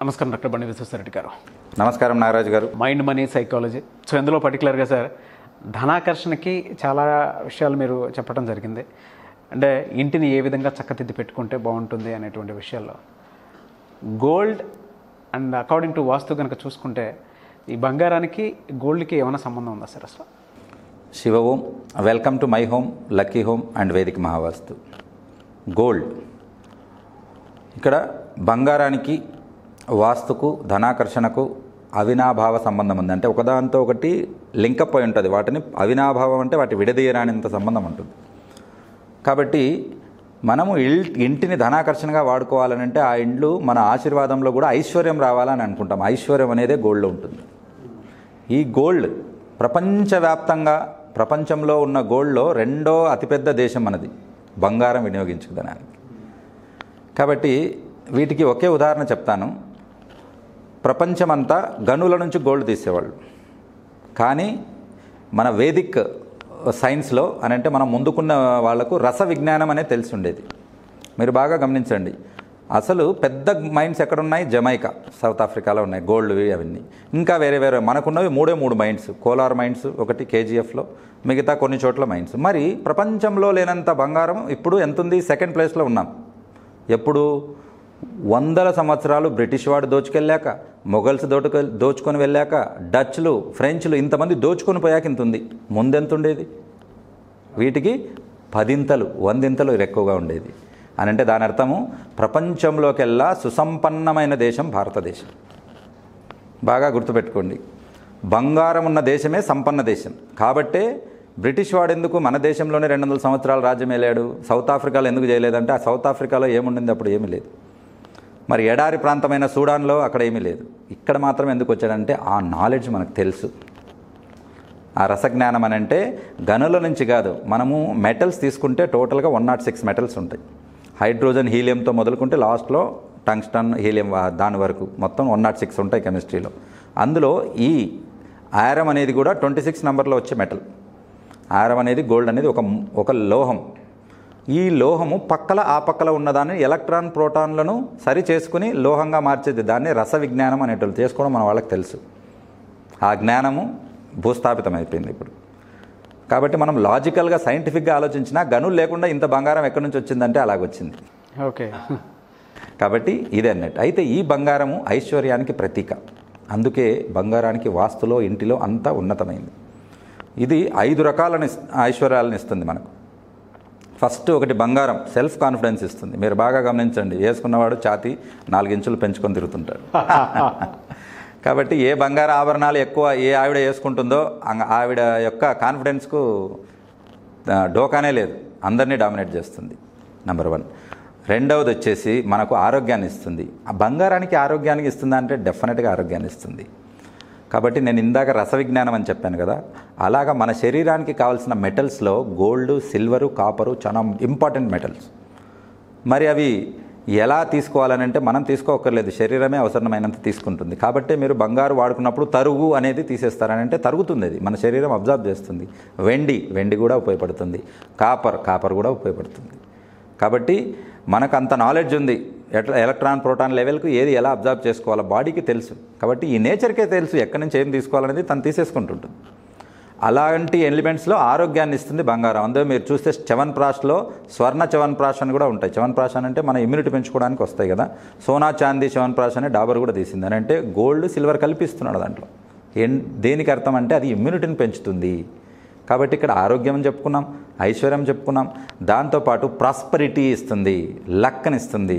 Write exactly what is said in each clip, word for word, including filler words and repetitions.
నమస్కారం డాక్టర్ బండి విశ్వేశ్వరరెడ్డి గారు. నమస్కారం నాగరాజు గారు. Mind money psychology. సో ఇందులో పర్టికులర్గా సార్ ధనాకర్షణకి చాలా విషయాలు మీరు చెప్పడం జరిగింది. అంటే ఇంటిని ఏ విధంగా చక్కదిద్ది పెట్టుకుంటే బాగుంటుంది అనేటువంటి విషయాల్లో gold and according to vastu కనుక చూసుకుంటే ఈ బంగారానికి గోల్డ్కి ఏమైనా సంబంధం ఉందా సార్ అసలు? Shiva Om. Welcome to my home, lucky home and Vedika Mahavastu. Gold, ఇక్కడ బంగారానికి వాస్తుకు ధనాకర్షణకు అవినాభావ సంబంధం ఉంది. అంటే ఒకదాంతో ఒకటి లింకప్ అయి ఉంటుంది. వాటిని అవినాభావం అంటే వాటి విడదీయరానింత సంబంధం ఉంటుంది. కాబట్టి మనము ఇంటిని ధనాకర్షణగా వాడుకోవాలనంటే ఆ ఇండ్లు మన ఆశీర్వాదంలో కూడా ఐశ్వర్యం రావాలని అనుకుంటాం. ఐశ్వర్యం అనేదే గోల్డ్లో ఉంటుంది. ఈ గోల్డ్ ప్రపంచవ్యాప్తంగా ప్రపంచంలో ఉన్న గోల్డ్లో రెండో అతిపెద్ద దేశం మనది, బంగారం వినియోగించుకోవడానికి. కాబట్టి వీటికి ఒకే ఉదాహరణ చెప్తాను. ప్రపంచమంతా గనుల నుంచి గోల్డ్ తీసేవాళ్ళు, కానీ మన వేదిక్ సైన్స్లో అని అంటే మనం ముందుకున్న వాళ్లకు రస విజ్ఞానం అనేది తెలిసి ఉండేది. మీరు బాగా గమనించండి, అసలు పెద్ద మైన్స్ ఎక్కడున్నాయి? జమైకా, సౌత్ ఆఫ్రికాలో ఉన్నాయి గోల్డ్వి అవన్నీ. ఇంకా వేరే వేరే మనకున్నవి మూడే మూడు మైన్స్, కోలార్ మైన్స్ ఒకటి కేజీఎఫ్లో, మిగతా కొన్ని చోట్ల మైన్స్. మరి ప్రపంచంలో లేనంత బంగారం ఇప్పుడు ఎంతుంది? సెకండ్ ప్లేస్లో ఉన్నాం. ఎప్పుడు? వందల సంవత్సరాలు బ్రిటిష్ వాడు దోచుకెళ్ళాక, మొఘల్స్ దోచుకు దోచుకొని వెళ్ళాక, డచ్లు, ఫ్రెంచ్లు ఇంతమంది దోచుకొని పోయాక ఇంత ఉంది. ముందెంత ఉండేది? వీటికి పదింతలు, వందింతలు ఎక్కువగా ఉండేది. అని అంటే దాని అర్థము ప్రపంచంలోకెల్లా సుసంపన్నమైన దేశం భారతదేశం. బాగా గుర్తుపెట్టుకోండి, బంగారం ఉన్న దేశమే సంపన్న దేశం. కాబట్టే బ్రిటిష్ వాడు ఎందుకు మన దేశంలోనే రెండు వందల సంవత్సరాలు రాజ్యం వెళ్ళాడు, సౌత్ ఆఫ్రికాలో ఎందుకు చేయలేదంటే ఆ సౌత్ ఆఫ్రికాలో ఏముండింది అప్పుడు? ఏమీ లేదు. మరి ఎడారి ప్రాంతమైన సూడాన్లో అక్కడ ఏమీ లేదు. ఇక్కడ మాత్రం ఎందుకు వచ్చాడంటే ఆ నాలెడ్జ్ మనకు తెలుసు. ఆ రసజ్ఞానం అని అంటే గనుల నుంచి కాదు. మనము మెటల్స్ తీసుకుంటే టోటల్గా వన్ నాట్ సిక్స్ మెటల్స్ ఉంటాయి. హైడ్రోజన్, హీలియంతో మొదలుకుంటే లాస్ట్లో టంగ్స్టన్, హీలియం దాని వరకు మొత్తం వన్ నాట్ సిక్స్ ఉంటాయి కెమిస్ట్రీలో. అందులో ఈ ఐరన్ అనేది కూడా ట్వంటీ సిక్స్ నెంబర్లో వచ్చే మెటల్. ఐరన్ అనేది గోల్డ్ అనేది ఒక ఒక లోహం. ఈ లోహము పక్కల ఆ పక్కల ఉన్నదాన్ని ఎలక్ట్రాన్ ప్రోటాన్లను సరి చేసుకుని లోహంగా మార్చేది. దాన్ని రస విజ్ఞానం అనేటోళ్ళు చేసుకోవడం మన వాళ్ళకి తెలుసు. ఆ జ్ఞానము భూస్థాపితం అయిపోయింది ఇప్పుడు. కాబట్టి మనం లాజికల్గా సైంటిఫిక్గా ఆలోచించినా గనులు లేకుండా ఇంత బంగారం ఎక్కడి నుంచి వచ్చిందంటే అలాగొచ్చింది. ఓకే. కాబట్టి ఇదే అన్నట్టు. అయితే ఈ బంగారము ఐశ్వర్యానికి ప్రతీక. అందుకే బంగారానికి వాస్తులో ఇంటిలో అంతా ఉన్నతమైంది. ఇది ఐదు రకాల ఐశ్వర్యాలను ఇస్తుంది మనకు. ఫస్ట్ ఒకటి బంగారం సెల్ఫ్ కాన్ఫిడెన్స్ ఇస్తుంది. మీరు బాగా గమనించండి, వేసుకున్నవాడు ఛాతీ నాలుగించులు పెంచుకొని తిరుగుతుంటాడు. కాబట్టి ఏ బంగార ఆభరణాలు ఎక్కువ ఏ ఆవిడ వేసుకుంటుందో ఆవిడ యొక్క కాన్ఫిడెన్స్కు డోకానే లేదు, అందరినీ డామినేట్ చేస్తుంది. Number one. రెండవది వచ్చేసి మనకు ఆరోగ్యాన్ని ఇస్తుంది. ఆ బంగారానికి ఆరోగ్యానికి ఇస్తుందా అంటే డెఫినెట్గా ఆరోగ్యాన్ని ఇస్తుంది. కాబట్టి నేను ఇందాక రస విజ్ఞానం అని చెప్పాను కదా, అలాగా మన శరీరానికి కావాల్సిన మెటల్స్లో గోల్డ్, సిల్వరు, కాపరు చాలా ఇంపార్టెంట్ మెటల్స్. మరి అవి ఎలా తీసుకోవాలని అంటే మనం తీసుకోక్కర్లేదు, శరీరమే అవసరమైనంత తీసుకుంటుంది. కాబట్టి మీరు బంగారు వాడుకున్నప్పుడు తరుగు అనేది తీసేస్తారని అంటే తరుగుతుంది, అది మన శరీరం అబ్జర్వ్ చేస్తుంది. వెండి వెండి కూడా ఉపయోగపడుతుంది. కాపర్ కాపర్ కూడా ఉపయోగపడుతుంది. కాబట్టి మనకు అంత నాలెడ్జ్ ఉంది, ఎట్లా ఎలక్ట్రాన్ ప్రోటాన్ లెవెల్కు ఏది ఎలా అబ్జర్వ్ చేసుకోవాలో బాడీకి తెలుసు. కాబట్టి ఈ నేచర్కే తెలుసు ఎక్కడి నుంచి ఏం తీసుకోవాలనేది తను తీసేసుకుంటుంటుంది. అలాంటి ఎలిమెంట్స్లో ఆరోగ్యాన్ని ఇస్తుంది బంగారం. అందులో మీరు చూస్తే చ్యవన్ప్రాష్లో స్వర్ణ చ్యవన్ప్రాష్ అని కూడా ఉంటాయి. చ్యవన్ప్రాష్ అని అంటే మన ఇమ్యూనిటీ పెంచుకోవడానికి వస్తాయి కదా. సోనా చాందీ చ్యవన్ప్రాష్ అనే డాబర్ కూడా తీసింది. అని అంటే గోల్డ్, సిల్వర్ కల్పిస్తున్నాడు దాంట్లో. ఏం దేనికి అర్థం అంటే అది ఇమ్యూనిటీని పెంచుతుంది. కాబట్టి ఇక్కడ ఆరోగ్యం అని చెప్పుకున్నాం, ఐశ్వర్యం చెప్పుకున్నాం, దాంతోపాటు ప్రాస్పరిటీ ఇస్తుంది, లక్కని ఇస్తుంది,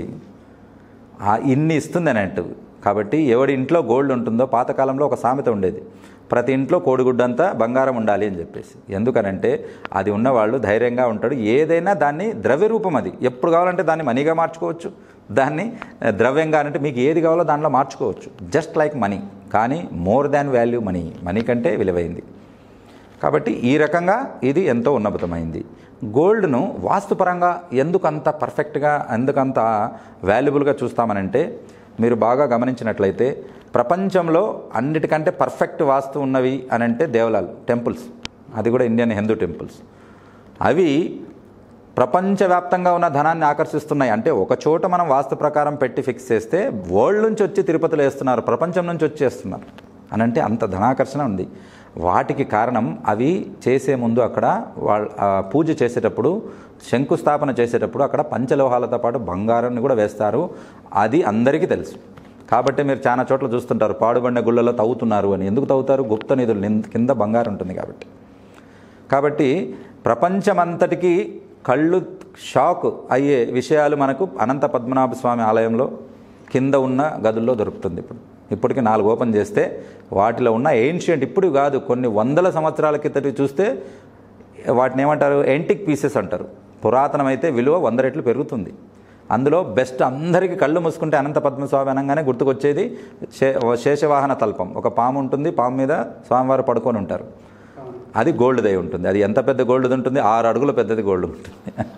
ఇన్ని ఇస్తుంది అన్నట్టు. కాబట్టి ఎవడి ఇంట్లో గోల్డ్ ఉంటుందో, పాతకాలంలో ఒక సామెత ఉండేది, ప్రతి ఇంట్లో కోడిగుడ్డంతా బంగారం ఉండాలి అని చెప్పేసి. ఎందుకనంటే అది ఉన్నవాళ్ళు ధైర్యంగా ఉంటాడు. ఏదైనా దాన్ని ద్రవ్య రూపం, అది ఎప్పుడు కావాలంటే దాన్ని మనీగా మార్చుకోవచ్చు, దాన్ని ద్రవ్యంగా అంటే మీకు ఏది కావాలో దాంట్లో మార్చుకోవచ్చు, జస్ట్ లైక్ మనీ. కానీ more than value money, money కంటే విలువైంది. కాబట్టి ఈ రకంగా ఇది ఎంతో ఉన్నతమైంది. గోల్డ్ను వాస్తుపరంగా ఎందుకంత పర్ఫెక్ట్గా, ఎందుకంత వాల్యుబుల్గా చూస్తామనంటే మీరు బాగా గమనించినట్లయితే ప్రపంచంలో అన్నిటికంటే పర్ఫెక్ట్ వాస్తు ఉన్నవి అని అంటే దేవాలయాలు, టెంపుల్స్. అది కూడా ఇండియన్ హిందూ టెంపుల్స్. అవి ప్రపంచవ్యాప్తంగా ఉన్న ధనాన్ని ఆకర్షిస్తున్నాయి. అంటే ఒక చోట మనం వాస్తు ప్రకారం పెట్టి ఫిక్స్ చేస్తే వరల్డ్ నుంచి వచ్చి తిరుపతిలో వేస్తున్నారు, ప్రపంచం నుంచి వచ్చి వేస్తున్నారు అని అంటే అంత ధనాకర్షణ ఉంది. వాటికి కారణం అవి చేసే ముందు అక్కడ వాళ్ళ పూజ చేసేటప్పుడు, శంకుస్థాపన చేసేటప్పుడు అక్కడ పంచలోహాలతో పాటు బంగారాన్ని కూడా వేస్తారు. అది అందరికీ తెలుసు. కాబట్టి మీరు చాలా చోట్ల చూస్తుంటారు పాడుబడిన గుళ్ళలో తవ్వుతున్నారు అని. ఎందుకు తవ్వుతారు? గుప్త నిధులు కింద బంగారం ఉంటుంది కాబట్టి. కాబట్టి ప్రపంచమంతటికీ కళ్ళు షాక్ అయ్యే విషయాలు మనకు అనంత పద్మనాభ స్వామి ఆలయంలో కింద ఉన్న గదుల్లో దొరుకుతుంది. ఇప్పుడు ఇప్పటికి నాలుగు ఓపెన్ చేస్తే వాటిలో ఉన్న ఏన్షియంట్, ఇప్పుడు కాదు కొన్ని వందల సంవత్సరాల కిందటి చూస్తే వాటిని ఏమంటారు? యాంటిక్ పీసెస్ అంటారు. పురాతనమైతే విలువ వంద రెట్లు పెరుగుతుంది. అందులో బెస్ట్ అందరికీ కళ్ళు మూసుకుంటే అనంత పద్మస్వామి అనగానే గుర్తుకొచ్చేది శే శేషవాహన తల్పం. ఒక పాము ఉంటుంది, పాము మీద స్వామివారు పడుకొని ఉంటారు. అది గోల్డ్ది అయి ఉంటుంది. అది ఎంత పెద్ద గోల్డ్ది ఉంటుంది? ఆరు అడుగుల పెద్దది గోల్డ్ ఉంటుంది.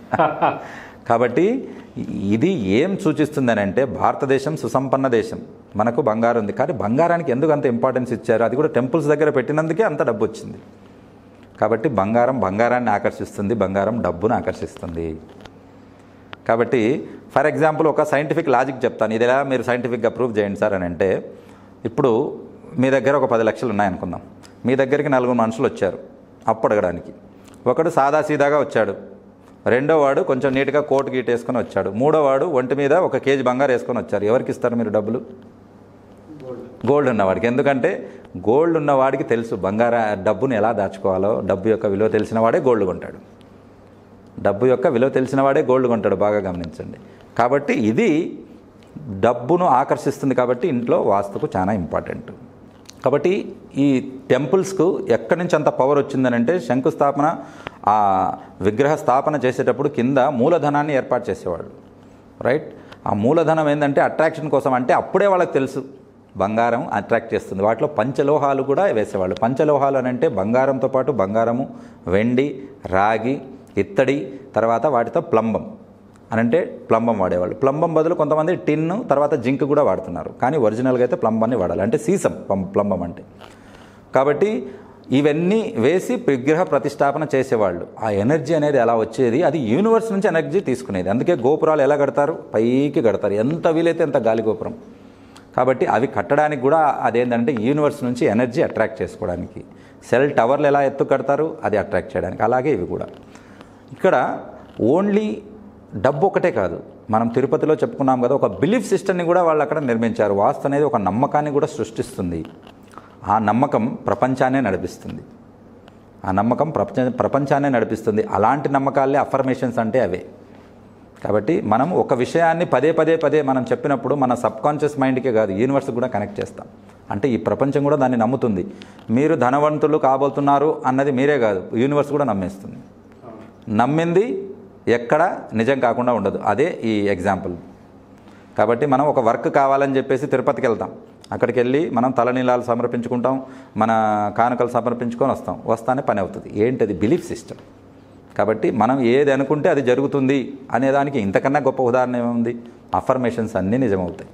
కాబట్టి ఇది ఏం సూచిస్తుందని అంటే భారతదేశం సుసంపన్న దేశం, మనకు బంగారం ఉంది. కానీ బంగారానికి ఎందుకు అంత ఇంపార్టెన్స్ ఇచ్చారు? అది కూడా టెంపుల్స్ దగ్గర పెట్టినందుకే అంత డబ్బు వచ్చింది. కాబట్టి బంగారం బంగారాన్ని ఆకర్షిస్తుంది, బంగారం డబ్బును ఆకర్షిస్తుంది. కాబట్టి ఫర్ ఎగ్జాంపుల్ ఒక సైంటిఫిక్ లాజిక్ చెప్తాను. ఇది ఎలా మీరు సైంటిఫిక్గా ప్రూవ్ చేయండి సార్ అని అంటే, ఇప్పుడు మీ దగ్గర ఒక పది లక్షలు ఉన్నాయనుకుందాం. మీ దగ్గరికి నలుగురు మనుషులు వచ్చారు అప్పు అడగడానికి. ఒకడు సాదాసీదాగా వచ్చాడు, రెండో వాడు కొంచెం నీట్గా కోట్ గీట్ వేసుకొని వచ్చాడు, మూడో వాడు ఒంటి మీద ఒక కేజీ బంగారు వేసుకొని వచ్చారు. ఎవరికి ఇస్తారు మీరు డబ్బులు? గోల్డ్ ఉన్నవాడికి. ఎందుకంటే గోల్డ్ ఉన్నవాడికి తెలుసు బంగార డబ్బును ఎలా దాచుకోవాలో. డబ్బు యొక్క విలువ తెలిసిన వాడే గోల్డ్ కొంటాడు. డబ్బు యొక్క విలువ తెలిసిన వాడే గోల్డ్ కొంటాడు. బాగా గమనించండి. కాబట్టి ఇది డబ్బును ఆకర్షిస్తుంది. కాబట్టి ఇంట్లో వాస్తుకు చాలా ఇంపార్టెంట్. కాబట్టి ఈ టెంపుల్స్కు ఎక్కడి నుంచి అంత పవర్ వచ్చిందని అంటే, శంకుస్థాపన ఆ విగ్రహ స్థాపన చేసేటప్పుడు కింద మూలధనాన్ని ఏర్పాటు చేసేవాళ్ళు. రైట్? ఆ మూలధనం ఏంటంటే అట్రాక్షన్ కోసం. అంటే అప్పుడే వాళ్ళకి తెలుసు బంగారం అట్రాక్ట్ చేస్తుంది. వాటిలో పంచలోహాలు కూడా వేసేవాళ్ళు. పంచలోహాలు అని అంటే బంగారంతో పాటు బంగారము, వెండి, రాగి, ఇత్తడి, తర్వాత వాటితో ప్లంబం అని అంటే ప్లంబం వాడేవాళ్ళు. ప్లంబం బదులు కొంతమంది టిన్ను, తర్వాత జింక్ కూడా వాడుతున్నారు. కానీ ఒరిజినల్గా అయితే ప్లంబాన్ని వాడాలి. అంటే సీసం ప్లంబం అంటే. కాబట్టి ఇవన్నీ వేసి విగ్రహ ప్రతిష్టాపన చేసేవాళ్ళు. ఆ ఎనర్జీ అనేది ఎలా వచ్చేది? అది యూనివర్స్ నుంచి ఎనర్జీ తీసుకునేది. అందుకే గోపురాలు ఎలా కడతారు? పైకి కడతారు, ఎంత వీలైతే అంత గాలి గోపురం. కాబట్టి అవి కట్టడానికి కూడా అదేంటంటే యూనివర్స్ నుంచి ఎనర్జీ అట్రాక్ట్ చేసుకోవడానికి. సెల్ టవర్లు ఎలా ఎత్తు కడతారు? అది అట్రాక్ట్ చేయడానికి. అలాగే ఇవి కూడా. ఇక్కడ ఓన్లీ డబ్బు ఒకటే కాదు, మనం తిరుపతిలో చెప్పుకున్నాం కదా, ఒక బిలీఫ్ సిస్టమ్ని కూడా వాళ్ళు అక్కడ నిర్మించారు. వాస్తు అనేది ఒక నమ్మకాన్ని కూడా సృష్టిస్తుంది. ఆ నమ్మకం ప్రపంచాన్నే నడిపిస్తుంది. ఆ నమ్మకం ప్రపంచ ప్రపంచాన్నే నడిపిస్తుంది. అలాంటి నమ్మకాలే అఫర్మేషన్స్ అంటే అవే. కాబట్టి మనం ఒక విషయాన్ని పదే పదే పదే మనం చెప్పినప్పుడు మన సబ్కాన్షియస్ మైండ్కే కాదు, యూనివర్స్కి కూడా కనెక్ట్ చేస్తాం. అంటే ఈ ప్రపంచం కూడా దాన్ని నమ్ముతుంది. మీరు ధనవంతులు కాబోతున్నారు అన్నది మీరే కాదు, యూనివర్స్ కూడా నమ్మేస్తుంది. నమ్మింది ఎక్కడ నిజం కాకుండా ఉండదు. అదే ఈ ఎగ్జాంపుల్. కాబట్టి మనం ఒక వర్క్ కావాలని చెప్పేసి తిరుపతికి వెళ్తాం. అక్కడికి వెళ్ళి మనం తలనీలాలు సమర్పించుకుంటాం, మన కానుకలు సమర్పించుకొని వస్తాం. వస్తానే పని అవుతుంది. ఏంటది? Belief system. కాబట్టి మనం ఏది అనుకుంటే అది జరుగుతుంది అనేదానికి ఇంతకన్నా గొప్ప ఉదాహరణ ఏముంది? అఫర్మేషన్స్ అన్నీ నిజమవుతాయి.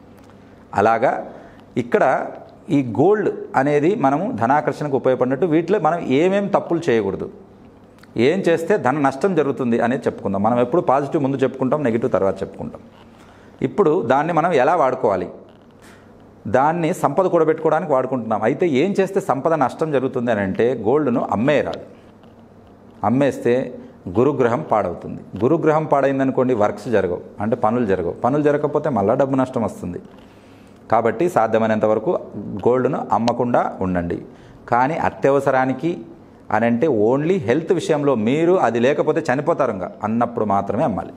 అలాగా ఇక్కడ ఈ గోల్డ్ అనేది మనము ధనాకర్షణకు ఉపయోగపడినట్టు వీటిలో మనం ఏమేం తప్పులు చేయకూడదు, ఏం చేస్తే ధన నష్టం జరుగుతుంది అనేది చెప్పుకుందాం. మనం ఎప్పుడు పాజిటివ్ ముందు చెప్పుకుంటాం, నెగిటివ్ తర్వాత చెప్పుకుంటాం. ఇప్పుడు దాన్ని మనం ఎలా వాడుకోవాలి? దాన్ని సంపద కూడబెట్టుకోవడానికి వాడుకుంటున్నాం. అయితే ఏం చేస్తే సంపద నష్టం జరుగుతుంది అని అంటే, గోల్డ్ను అమ్మేయరాదు. అమ్మేస్తే గురుగ్రహం పాడవుతుంది. గురుగ్రహం పాడైందనుకోండి వర్క్స్ జరగవు, అంటే పనులు జరగవు. పనులు జరగకపోతే మళ్ళీ డబ్బు నష్టం వస్తుంది. కాబట్టి సాధ్యమైనంత వరకు గోల్డ్ను అమ్మకుండా ఉండండి. కానీ అత్యవసరానికి అని అంటే ఓన్లీ హెల్త్ విషయంలో మీరు అది లేకపోతే చనిపోతారుగా అన్నప్పుడు మాత్రమే అమ్మాలి.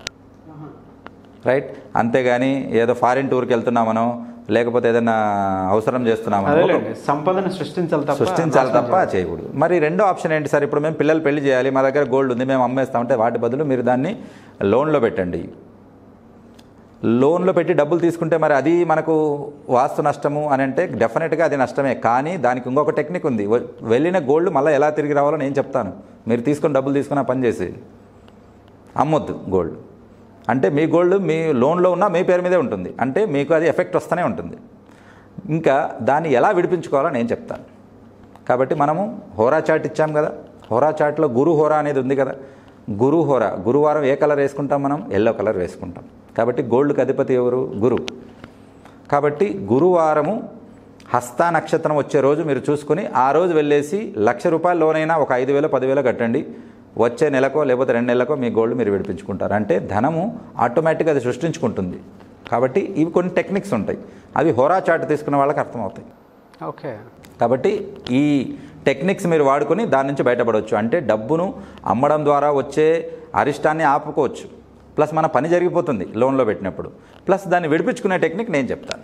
రైట్? అంతేగాని ఏదో ఫారిన్ టూర్కి వెళ్తున్నామనో లేకపోతే ఏదైనా అవసరం చేస్తున్నామనో సంపదను సృష్టించాలి తప్ప సృష్టించాలి తప్ప చేయకూడదు. మరి రెండో ఆప్షన్ ఏంటి సార్? ఇప్పుడు మేము పిల్లలు పెళ్లి చేయాలి, మా దగ్గర గోల్డ్ ఉంది, మేము అమ్మేస్తామంటే వాటి బదులు మీరు దాన్ని లోన్లో పెట్టండి. లోన్లో పెట్టి డబ్బులు తీసుకుంటే మరి అది మనకు వాస్తు నష్టము అని అంటే డెఫినెట్గా అది నష్టమే. కానీ దానికి ఇంకొక టెక్నిక్ ఉంది. వెళ్ళిన గోల్డ్ మళ్ళీ ఎలా తిరిగి రావాలో నేను చెప్తాను. మీరు తీసుకొని డబ్బులు తీసుకుని పని చేసి అమ్మొద్దు గోల్డ్. అంటే మీ గోల్డ్ మీ లోన్లో ఉన్న మీ పేరు మీదే ఉంటుంది. అంటే మీకు అది ఎఫెక్ట్ వస్తూనే ఉంటుంది. ఇంకా దాన్ని ఎలా విడిపించుకోవాలో నేను చెప్తాను. కాబట్టి మనము హోరా చాట్ ఇచ్చాం కదా, హోరా చాట్లో గురు హోరా అనేది ఉంది కదా. గురుహోర, గురువారం ఏ కలర్ వేసుకుంటాం మనం? ఎల్లో కలర్ వేసుకుంటాం. కాబట్టి గోల్డ్కి అధిపతి ఎవరు? గురు. కాబట్టి గురువారము హస్త నక్షత్రం వచ్చే రోజు మీరు చూసుకొని ఆ రోజు వెళ్ళేసి లక్ష రూపాయల లోనైనా ఒక ఐదు వేలు పదివేలు కట్టండి. వచ్చే నెలకో లేకపోతే రెండు నెలలకో మీ గోల్డ్ మీరు విడిపించుకుంటారు. అంటే ధనము ఆటోమేటిక్గా అది సృష్టించుకుంటుంది. కాబట్టి ఇవి కొన్ని టెక్నిక్స్ ఉంటాయి, అవి హోరా చాట్ తీసుకున్న వాళ్ళకి అర్థమవుతాయి. ఓకే. కాబట్టి ఈ టెక్నిక్స్ మీరు వాడుకొని దాని నుంచి బయటపడవచ్చు. అంటే డబ్బును అమ్మడం ద్వారా వచ్చే అరిష్టాన్ని ఆపుకోవచ్చు, ప్లస్ మన పని జరిగిపోతుంది లోన్లో పెట్టినప్పుడు, ప్లస్ దాన్ని విడిపించుకునే టెక్నిక్ నేను చెప్తాను.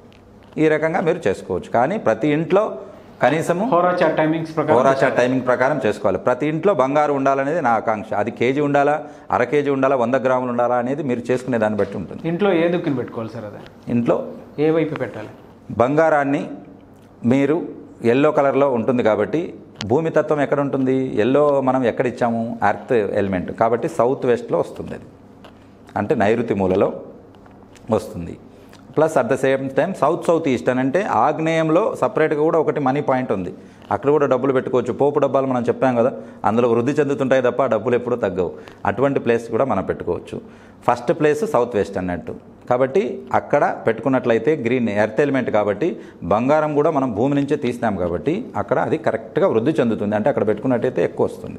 ఈ రకంగా మీరు చేసుకోవచ్చు. కానీ ప్రతి ఇంట్లో కనీసము హోరాచా టైమింగ్స్ ప్రకారం హోరాచా టైమింగ్ ప్రకారం చేసుకోవాలి. ప్రతి ఇంట్లో బంగారు ఉండాలనేది నా ఆకాంక్ష. అది కేజీ ఉండాలా, అర కేజీ ఉండాలా, వంద గ్రాములు ఉండాలా అనేది మీరు చేసుకునే దాన్ని బట్టి ఉంటుంది. ఇంట్లో ఏ దుక్కుని పెట్టుకోవాలి సార్? అదే ఇంట్లో ఏ వైపు పెట్టాలి? బంగారాన్ని మీరు ఎల్లో కలర్లో ఉంటుంది కాబట్టి భూమి తత్వం ఎక్కడ ఉంటుంది? ఎల్లో మనం ఎక్కడ ఇచ్చాము? Earth element. కాబట్టి సౌత్ వెస్ట్లో వస్తుంది అది, అంటే నైరుతి మూలలో వస్తుంది. Plus at the same time south south east అని అంటే ఆగ్నేయంలో సపరేట్గా కూడా ఒకటి మనీ పాయింట్ ఉంది, అక్కడ కూడా డబ్బులు పెట్టుకోవచ్చు. పోపు డబ్బాలు మనం చెప్పాం కదా, అందులో వృద్ధి చెందుతుంటాయి తప్ప డబ్బులు ఎప్పుడూ తగ్గవు. అటువంటి ప్లేస్ కూడా మనం పెట్టుకోవచ్చు. ఫస్ట్ ప్లేస్ సౌత్ వెస్ట్ అన్నట్టు. కాబట్టి అక్కడ పెట్టుకున్నట్లయితే గ్రీన్ ఎర్త్ ఎలిమెంట్ కాబట్టి బంగారం కూడా మనం భూమి నుంచే తీసినాం కాబట్టి అక్కడ అది కరెక్ట్గా వృద్ధి చెందుతుంది. అంటే అక్కడ పెట్టుకున్నట్టయితే ఎక్కువ వస్తుంది.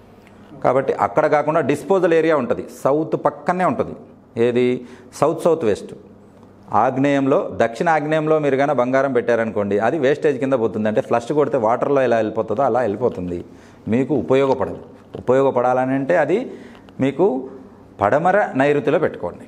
కాబట్టి అక్కడ కాకుండా డిస్పోజల్ ఏరియా ఉంటుంది, సౌత్ పక్కనే ఉంటుంది. ఏది? South south west. ఆగ్నేయంలో, దక్షిణ ఆగ్నేయంలో మీరు కానీ బంగారం పెట్టారనుకోండి, అది వేస్టేజ్ కింద పోతుంది. అంటే ఫ్లష్ కొడితే వాటర్లో ఎలా వెళ్ళిపోతుందో అలా వెళ్ళిపోతుంది, మీకు ఉపయోగపడదు. ఉపయోగపడాలని అంటే అది మీకు పడమర నైరుతిలో పెట్టుకోండి,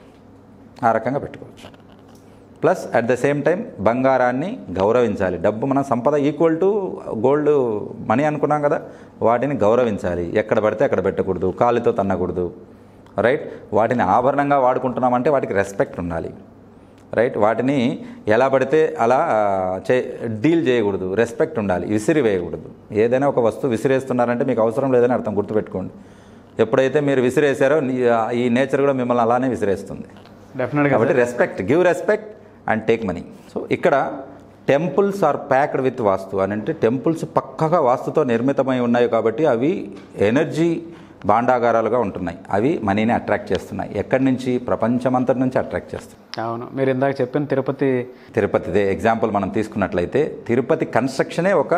ఆ రకంగా పెట్టుకోవచ్చు. Plus at the same time బంగారాన్ని గౌరవించాలి. డబ్బు మన సంపద ఈక్వల్ టు గోల్డ్ మనీ అనుకున్నాం కదా, వాటిని గౌరవించాలి. ఎక్కడ పడితే అక్కడ పెట్టకూడదు, కాలుతో తన్నకూడదు. రైట్? వాటిని ఆభరణంగా వాడుకుంటున్నామంటే వాటికి రెస్పెక్ట్ ఉండాలి. రైట్? వాటిని ఎలా పడితే అలా చే డీల్ చేయకూడదు, రెస్పెక్ట్ ఉండాలి. విసిరి వేయకూడదు. ఏదైనా ఒక వస్తువు విసిరేస్తున్నారంటే మీకు అవసరం లేదని అర్థం, గుర్తుపెట్టుకోండి. ఎప్పుడైతే మీరు విసిరేసారో ఈ నేచర్ కూడా మిమ్మల్ని అలానే విసిరేస్తుంది. డెఫినెట్గా. కాబట్టి respect, give respect and take money. So ఇక్కడ temples are packed with vastu అని అంటే టెంపుల్స్ పక్కగా వాస్తుతో నిర్మితమై ఉన్నాయి కాబట్టి అవి ఎనర్జీ భాండాగారాలుగా ఉంటున్నాయి. అవి మనీని అట్రాక్ట్ చేస్తున్నాయి. ఎక్కడి నుంచి? ప్రపంచమంతటి నుంచి అట్రాక్ట్ చేస్తున్నాయి. అవును, మీరు ఇందాక చెప్పిన తిరుపతి తిరుపతిదే ఎగ్జాంపుల్ మనం తీసుకున్నట్లయితే తిరుపతి కన్స్ట్రక్షనే ఒక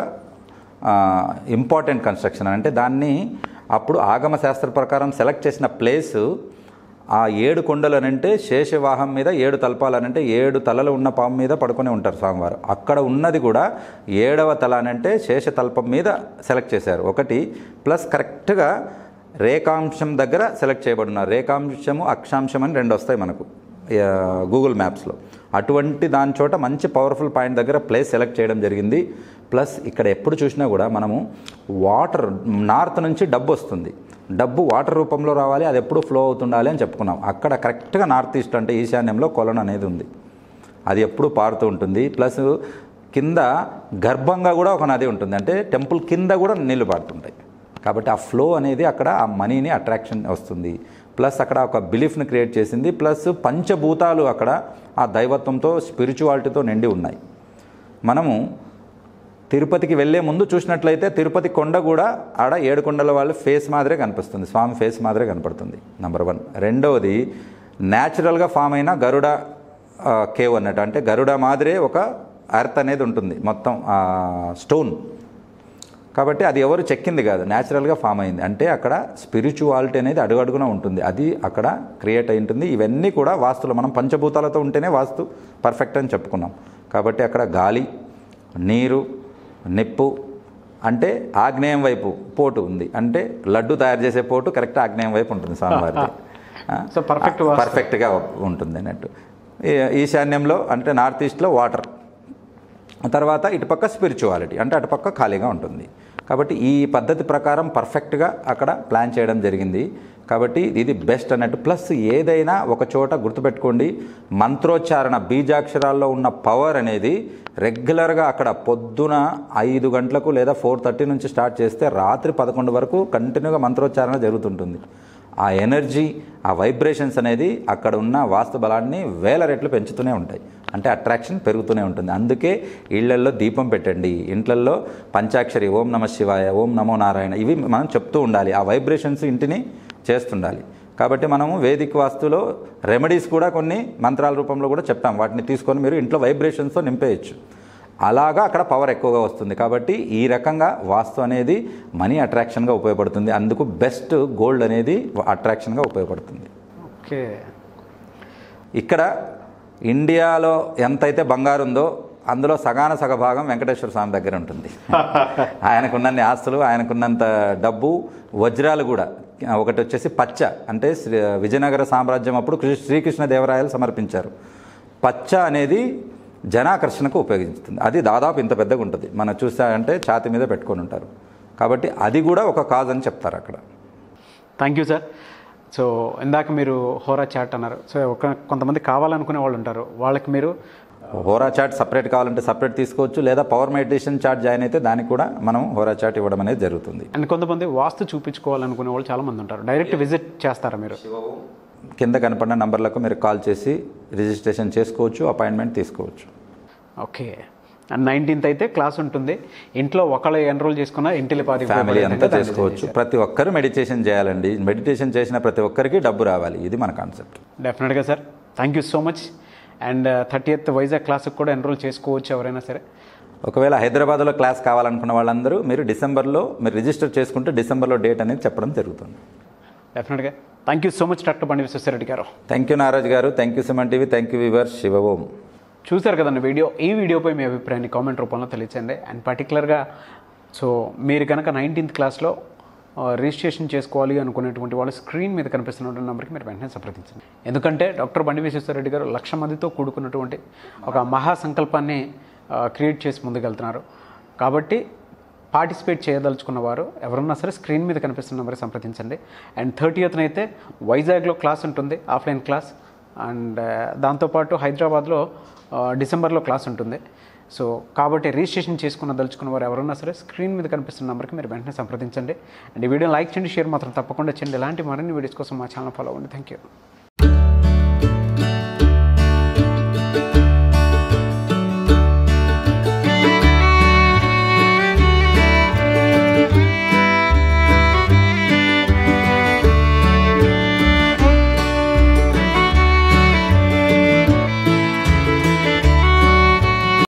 ఇంపార్టెంట్ కన్స్ట్రక్షన్. అంటే దాన్ని అప్పుడు ఆగమ శాస్త్ర ప్రకారం సెలెక్ట్ చేసిన ప్లేసు ఆ ఏడు కొండలు అనంటే శేషవాహం మీద ఏడు తలపాలనంటే ఏడు తలలు ఉన్న పాము మీద పడుకొని ఉంటారు స్వామివారు. అక్కడ ఉన్నది కూడా ఏడవ తల అనంటే శేష తల్పం మీద సెలెక్ట్ చేశారు ఒకటి. ప్లస్ కరెక్ట్గా రేఖాంశం దగ్గర సెలెక్ట్ చేయబడినారు. రేఖాంశము అక్షాంశం అని రెండు వస్తాయి మనకు గూగుల్ మ్యాప్స్లో. అటువంటి దాని చోట మంచి పవర్ఫుల్ పాయింట్ దగ్గర ప్లేస్ సెలెక్ట్ చేయడం జరిగింది. ప్లస్ ఇక్కడ ఎప్పుడు చూసినా కూడా మనము వాటర్ నార్త్ నుంచి డబ్బు వస్తుంది, డబ్బు వాటర్ రూపంలో రావాలి, అది ఎప్పుడు ఫ్లో అవుతుండాలి అని చెప్పుకున్నాం. అక్కడ కరెక్ట్గా నార్త్ ఈస్ట్ అంటే ఈశాన్యంలో కొలను అనేది ఉంది, అది ఎప్పుడు పారుతూ ఉంటుంది. ప్లస్ కింద గర్భంగా కూడా ఒక నది ఉంటుంది, అంటే టెంపుల్ కింద కూడా నీళ్లు పారుతుంటాయి. కాబట్టి ఆ ఫ్లో అనేది అక్కడ ఆ మనీని అట్రాక్షన్ వస్తుంది. ప్లస్ అక్కడ ఒక బిలీఫ్ని క్రియేట్ చేసింది. ప్లస్ పంచభూతాలు అక్కడ ఆ దైవత్వంతో స్పిరిచువాలిటీతో నిండి ఉన్నాయి. మనము తిరుపతికి వెళ్ళే ముందు చూసినట్లయితే తిరుపతి కొండ కూడా ఆడ ఏడు కొండల వాళ్ళ ఫేస్ మాదిరే కనిపిస్తుంది, స్వామి ఫేస్ మాదిరే కనపడుతుంది. Number one. రెండవది న్యాచురల్గా ఫామ్ అయిన గరుడ కేవ్ అన్నట్టు, అంటే గరుడ మాదిరే ఒక ఎర్త్ అనేది ఉంటుంది మొత్తం స్టోన్. కాబట్టి అది ఎవరు చెక్కింది కాదు, న్యాచురల్గా ఫామ్ అయింది. అంటే అక్కడ స్పిరిచువాలిటీ అనేది అడుగడుగున ఉంటుంది, అది అక్కడ క్రియేట్ అయి ఉంటుంది. ఇవన్నీ కూడా వాస్తులో మనం పంచభూతాలతో ఉంటేనే వాస్తు పర్ఫెక్ట్ అని చెప్పుకున్నాం. కాబట్టి అక్కడ గాలి, నీరు, నిప్పు, అంటే ఆగ్నేయం వైపు పోటు ఉంది, అంటే లడ్డు తయారు చేసే పోటు కరెక్ట్ ఆగ్నేయం వైపు ఉంటుంది స్వామివారిది. సో పర్ఫెక్ట్ పర్ఫెక్ట్గా ఉంటుంది అన్నట్టు. ఈశాన్యంలో అంటే నార్త్ ఈస్ట్లో వాటర్, తర్వాత ఇటుపక్క స్పిరిచువాలిటీ, అంటే అటుపక్క ఖాళీగా ఉంటుంది. కాబట్టి ఈ పద్ధతి ప్రకారం పర్ఫెక్ట్గా అక్కడ ప్లాన్ చేయడం జరిగింది. కాబట్టి ఇది బెస్ట్ అన్నట్టు. ప్లస్ ఏదైనా ఒక చోట గుర్తుపెట్టుకోండి, మంత్రోచ్చారణ బీజాక్షరాల్లో ఉన్న పవర్ అనేది రెగ్యులర్గా అక్కడ పొద్దున ఐదు గంటలకు లేదా ఫోర్ థర్టీ నుంచి స్టార్ట్ చేస్తే రాత్రి పదకొండు వరకు కంటిన్యూగా మంత్రోచ్చారణ జరుగుతుంటుంది. ఆ ఎనర్జీ, ఆ వైబ్రేషన్స్ అనేది అక్కడ ఉన్న వాస్తు బలాన్ని వేల రెట్లు పెంచుతూనే ఉంటాయి, అంటే అట్రాక్షన్ పెరుగుతూనే ఉంటుంది. అందుకే ఇళ్లల్లో దీపం పెట్టండి, ఇంట్లల్లో పంచాక్షరి ఓం నమ శివాయ, ఓం నమో నారాయణ, ఇవి మనం చెప్తూ ఉండాలి. ఆ వైబ్రేషన్స్ ఇంటిని చేస్తుండాలి. కాబట్టి మనము వేదిక వాస్తులో రెమెడీస్ కూడా కొన్ని మంత్రాల రూపంలో కూడా చెప్తాం. వాటిని తీసుకొని మీరు ఇంట్లో వైబ్రేషన్స్తో నింపేయచ్చు. అలాగా అక్కడ పవర్ ఎక్కువగా వస్తుంది. కాబట్టి ఈ రకంగా వాస్తు అనేది మనీ అట్రాక్షన్గా ఉపయోగపడుతుంది. అందుకు బెస్ట్ గోల్డ్ అనేది అట్రాక్షన్గా ఉపయోగపడుతుంది. ఓకే, ఇక్కడ ఇండియాలో ఎంతైతే బంగారు ఉందో అందులో సగాన సగ భాగం వెంకటేశ్వర స్వామి దగ్గర ఉంటుంది. ఆయనకున్నన్ని ఆస్తులు, ఆయనకున్నంత డబ్బు, వజ్రాలు కూడా. ఒకటి వచ్చేసి పచ్చ, అంటే శ్రీ విజయనగర సామ్రాజ్యం అప్పుడు శ్రీకృష్ణదేవరాయలు సమర్పించారు. పచ్చ అనేది జనాకర్షణకు ఉపయోగిస్తుంది. అది దాదాపు ఇంత పెద్దగా ఉంటుంది. మనం చూసామంటే ఛాతి మీద పెట్టుకొని ఉంటారు. కాబట్టి అది కూడా ఒక కాజ్ అని చెప్తారు అక్కడ. Thank you sir. సో ఇందాక మీరు హోరా చాట్ అన్నారు. సో ఒక కొంతమంది కావాలనుకునే వాళ్ళు ఉంటారు, వాళ్ళకి మీరు హోరా చాట్ సపరేట్ కావాలంటే సపరేట్ తీసుకోవచ్చు, లేదా పవర్ మెడిటేషన్ చాట్ జాయిన్ అయితే దానికి కూడా మనం హోరా చాట్ ఇవ్వడం అనేది జరుగుతుంది. అండ్ కొంతమంది వాస్తు చూపించుకోవాలనుకునే వాళ్ళు చాలామంది ఉంటారు. డైరెక్ట్ విజిట్ చేస్తారా మీరు? కింద కనపడిన నంబర్లకు మీరు కాల్ చేసి రిజిస్ట్రేషన్ చేసుకోవచ్చు, అపాయింట్మెంట్ తీసుకోవచ్చు. ఓకే. అండ్ నైన్టీన్త్ అయితే క్లాస్ ఉంటుంది. ఇంట్లో ఒకళ్ళు ఎన్రోల్ చేసుకున్న ఇంటిలో పాది ఫ్యామిలీ అంతా చేసుకోవచ్చు. ప్రతి ఒక్కరు మెడిటేషన్ చేయాలండి. మెడిటేషన్ చేసిన ప్రతి ఒక్కరికి డబ్బు రావాలి. ఇది మన కాన్సెప్ట్. డెఫినెట్గా sir. Thank you so much. And thirtieth Vizag క్లాస్కి కూడా ఎన్రోల్ చేసుకోవచ్చు ఎవరైనా సరే. ఒకవేళ హైదరాబాద్లో క్లాస్ కావాలనుకున్న వాళ్ళందరూ మీరు డిసెంబర్లో మీరు రిజిస్టర్ చేసుకుంటే డిసెంబర్లో డేట్ అనేది చెప్పడం జరుగుతుంది. డెఫినెట్గా. Thank you so much doctor Bandi Vishweshwara Reddy గారు. థ్యాంక్ యూ నారాజ్ గారు. Thank you Suman TV. Thank you viewers. Shiva Om. చూసారు కదండి వీడియో. ఈ వీడియోపై మీ అభిప్రాయాన్ని కామెంట్ రూపంలో తెలియచేయండి. అండ్ పర్టికులర్గా సో మీరు కనుక నైన్టీన్త్ క్లాస్లో రిజిస్ట్రేషన్ చేసుకోవాలి అనుకునేటువంటి వాళ్ళు స్క్రీన్ మీద కనిపిస్తున్నటువంటి నెంబర్కి మీరు వెంటనే సంప్రదించండి. ఎందుకంటే డాక్టర్ బండి విశ్వేశ్వరరెడ్డి గారు లక్ష మందితో కూడుకున్నటువంటి ఒక మహాసంకల్పాన్ని క్రియేట్ చేసి ముందుకెళ్తున్నారు. కాబట్టి పార్టిసిపేట్ చేయదలుచుకున్న వారు ఎవరన్నా సరే స్క్రీన్ మీద కనిపిస్తున్న నెంబర్కి సంప్రదించండి. అండ్ థర్టీయత్న అయితే వైజాగ్లో క్లాస్ ఉంటుంది, ఆఫ్లైన్ క్లాస్. అండ్ దాంతోపాటు హైదరాబాద్లో డిసెంబర్లో క్లాస్ ఉంటుంది. సో కాబట్టి రిజిస్ట్రేషన్ చేసుకున్న దలుచుకున్న వారు ఎవరన్నా సరే స్క్రీన్ మీద కనిపిస్తున్న నెంబర్కి మీరు వెంటనే సంప్రదించండి. అండ్ ఈ వీడియోని లైక్ చేయండి, షేర్ మాత్రం తప్పకుండా చేయండి. ఇలాంటి మరిన్ని వీడియోస్ కోసం మా ఛానల్ ఫాలో అవ్వండి. Thank you.